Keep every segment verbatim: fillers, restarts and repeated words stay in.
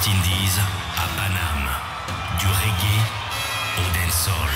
West Indies à Paname, du reggae au dancehall.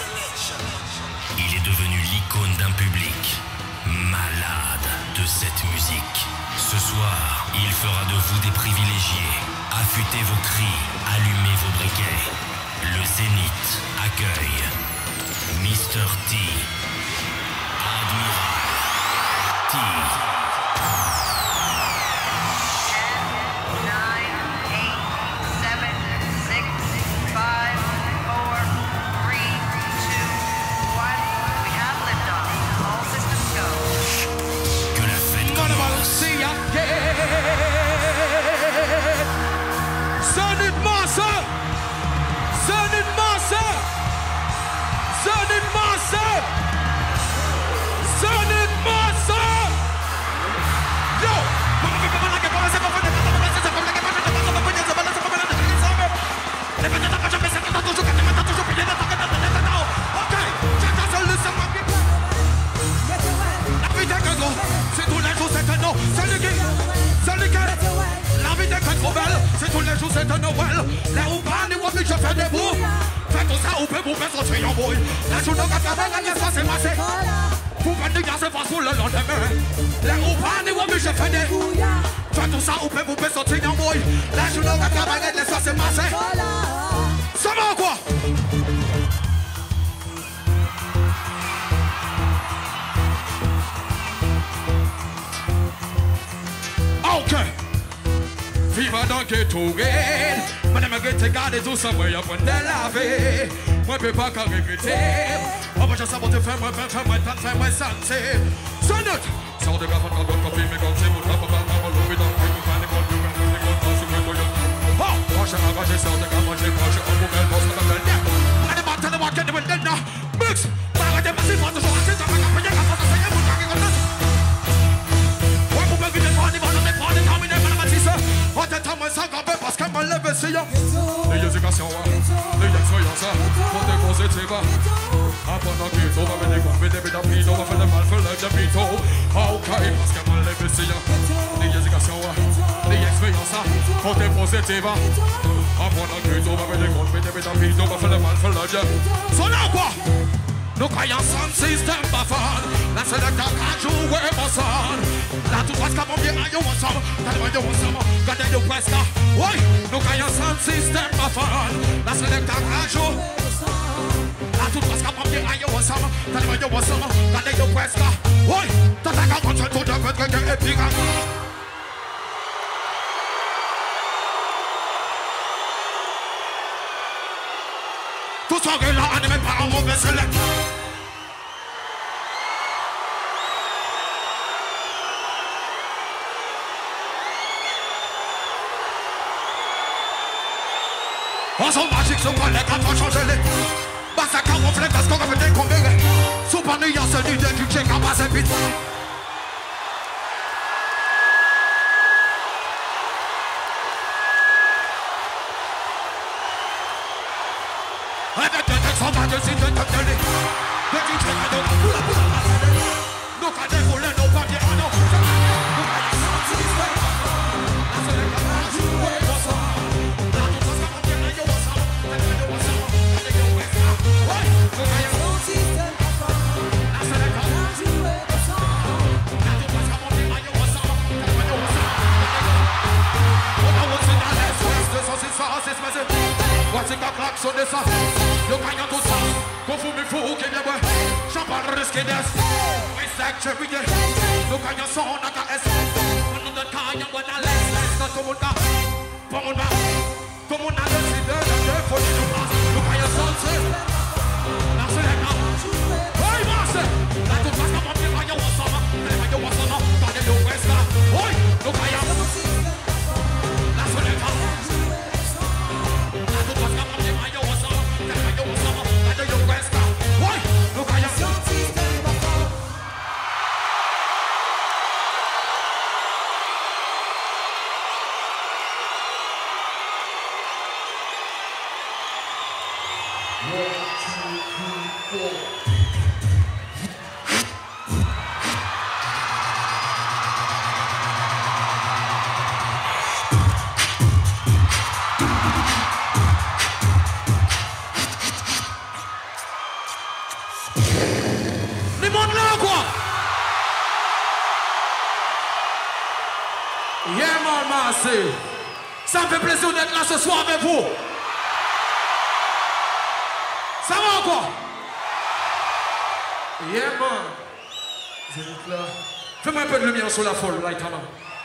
Il est devenu l'icône d'un public malade de cette musique. Ce soir, il fera de vous des privilégiés. Affûtez vos cris, allumez vos briquets. Le Zénith accueille mister T, Admiral T. Zenith Master! Zenith Master! Zenith Master! Zenith Master! Yo! C'est tous les jours, c'est un nom, c'est le gay, c'est le gay. La vie est trop belle, c'est tous les jours, c'est un Noël. Là où pas, ni moi, je fais des bouts. Faites tout ça, où peut vous faire sortir en brouille. La journée, quand ça va, la c'est massé. Vous faites du gaz, c'est pas pour le lendemain. Là où pas, ni moi, je fais des bouts. Faites tout ça, où peut vous faire sortir en brouille. La journée, quand ça va, la c'est massé. Ça va quoi? Ok. Viva dans que tout gagne. Madame a été gardée tout ça, moi y'a point de laver. Moi peux pas qu'à regretter. Oh moi je sais pas te faire, moi faire, moi t'en faire, moi santé. Sonnet. Sors de gaffe quand on copie, mais quand c'est mon drapeau, pas mal au dans le coup, pas les bonnes nouvelles, les bonnes choses, c'est quoi. Oh, moi j'ai ravagé, sors de gaffe, moi j'ai mangé, on pouvait le boss, on va le dire. Allez, moi t'en as marqué de Medley, mix. Pas arrêter, mais c'est pas toujours assez, ça va pas payer, quand on s'essaye, vous t'en comme ça. Ouais, vous pouvez vite prendre, vous allez prendre, terminer, madame Matisse. On t'attend, moi ça gambé, parce qu'elle m'a levé, c'est y'a. Les éducations, les expériences, pour te causer, c'est pas. Pendant qu'il on va venir couper des bédapis, on va faire le mal, faire le débito. Ok, parce qu'elle m'a levé, c'est y'a. Les éducations, les expériences, pour te positive. Pendant qu'il on va venir couper des bédapis, on va faire le mal, faire le débito. Son là quoi? Nous croyons son système bafard. La sélecteur a joué mon son. La toute parce qu'on vient à yo ensemble. T'as le yo ensemble. Gardez yo presque. Oui, nous croyons son système bafard. La sélecteur a joué. La toute parce qu'on vient à yo ensemble. T'as le yo ensemble. Gardez yo presque. Oui, t'as ta carte contre tout le fait que et puis tout ça que là, on n'est même pas en mauvais select. On s'en magique, son collègue, on va changer les. Bataclan, on flèche parce qu'on va faire des combats. Sous pas nous, y'a celui de du check en bas, c'est vite. Avec des textes en bas de site de télé. De du check à dos, pour la pour la passer. Nous, quand des volets, nos papiers, on a. Nous, quand y'a senti l'histoire. La seule qui a joué, bonsoir. La toute façon, on vient à yo ensemble. La yo ensemble. La yo ensemble. Ouais, nous, quand y'a senti l'histoire. La seule qui a joué, bonsoir. La toute façon, on vient à yo ensemble. La yo ensemble. On a what's in our last west, the sauce is fast, it's massive. What's in the clock, so this up. Yo gagne tout ça. Qu'on fout mes fous, qui vient boire. Champagne risqué d'est. Oui, c'est que je viens. Nous gagnons son, on a qu'à S. On nous donne quand y'a bon à l'aise. Laisse tout le monde là. Tout le monde là. Tout le monde a décidé de deux fois de nous passer. Nous gagnons son, c'est. Là, c'est les gars. Oui, masse. La toute façon, on vient à yo ensemble. La yo ensemble. Dans les deux ouest là. Oui, nous gagnons. Là, c'est les gars. La toute façon, on vient à yo ensemble. La yo ensemble. Dans les deux ouest là. Oui, nous gagnons. One, two, three. Yeah, man, merci. Ça me fait plaisir d'être là ce soir avec vous. Ça va quoi? Yeah, man. Zénith là. Fais-moi un peu de lumière sur la folle, là, maintenant.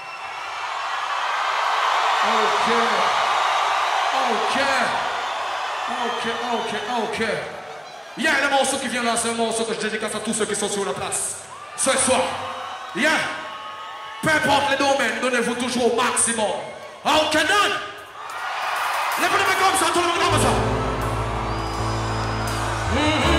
Ok. Ok. Ok, ok, ok. Il y a un morceau qui vient là, c'est un morceau que je dédicace à tous ceux qui sont sur la place. Ce soir. Yeah. Peu importe les domaines, donnez-vous toujours au maximum. Ok, done. Lève les mains comme ça, tout le monde comme ça. Mm-hmm.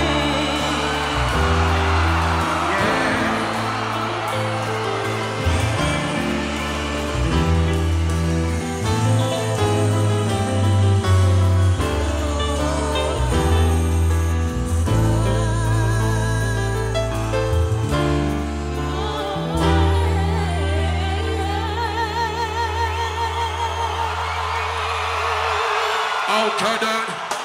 Okay, then.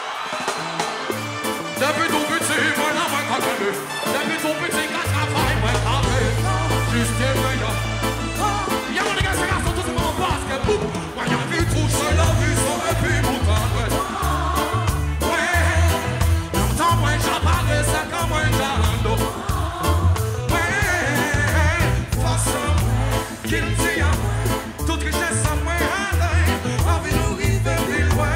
Depuis tout petit, moi là, moi quand même. Depuis tout petit, quand je travaille, moi quand même. Juste meilleur. Y'a mon gars, c'est garçon, tout c'est mon basket. Moi, y'a vu toucher la vie, son et puis mon temps. Ouais. Longtemps, moi, j'apparais, ça quand moi, j'arrende. Ouais. Façon, qu'il me tient. Toute richesse, ça moi, envie de nous river, plus loin.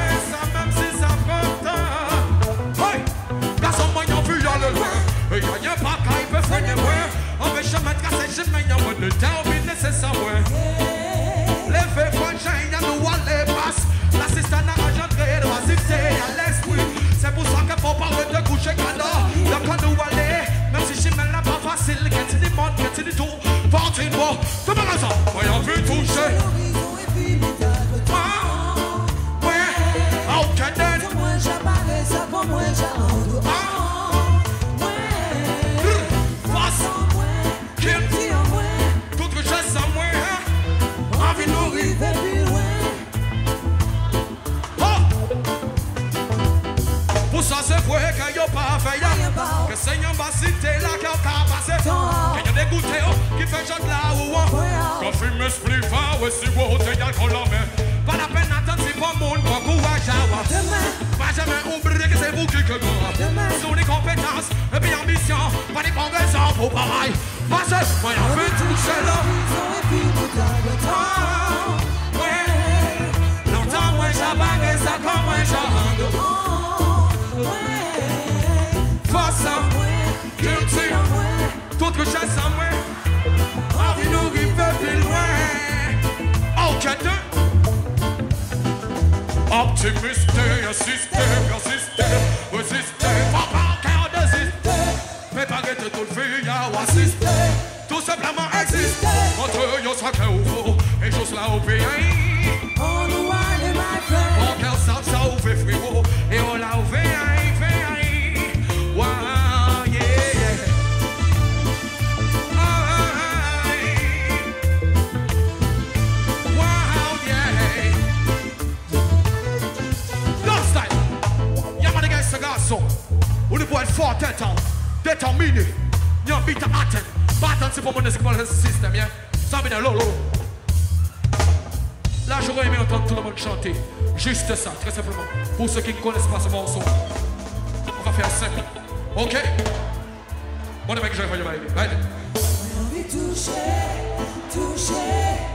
Et y'a y'a pas qu'à y peut faire des moins. On veut jamais casser, jamais y'a moins de temps, mais nécessaire. Les faits franchins, y'a nous à les passes. L'assistant a engendré, doit assister à l'esprit. C'est pour ça qu'il faut parler de coucher Gardot. Donc on nous aller, même si je m'en pas facile. Qu'est-ce que tu montes, qu'est-ce que tu tout. Fortune, bon, tout le monde ensemble. Moi, y'a vu toucher. Ouais, ok, then. Pour moi, j'apparais, ça pour moi, j'arrende. Toute richesse à moi, envie de nous river plus loin. Oh! Pour ça c'est vrai qu'il n'y a pas fait, que Seigneur va citer là qu'il y a passé. Qu'il y a des goûters qui fait genre là ou on. Quand fume esprit fort, si vous ôtez l'alcool en main. Pas la peine d'attendre si bon monde, bon courage à voir. Pas jamais oublier que c'est vous qui que moi. Sur les compétences et puis ambition, pas des congressants pour pareil. Parce que moi on veut toucher là. Ouais. Longtemps moi j'abague ça comme moi j'arrende. Face à moi, culture, toute richesse à moi. Envie nous river plus loin. Ok, deux. Optimiste, assister, persister, résister, pas par cœur désister. Préparer de tout le fille à assister. Tout simplement exister. Entre yo sacré ou faux, et juste là au pays. On nous allait my friend. Mon cœur savent ça ouvre frérot, et on l'a ouvert, fait. Wow, yeah, yeah. Wow, yeah. Ce garçon, on ne peut être fort déterminé, n'y a pas de atteindre. Pas attendre si pour mon système, ça vient de lolo. Là, j'aurais aimé entendre tout le monde chanter. Juste ça, très simplement. Pour ceux qui ne connaissent pas ce morceau, on va faire simple. Ok? Bon, les mecs, je vais faire le bail. Allez. Toucher, toucher.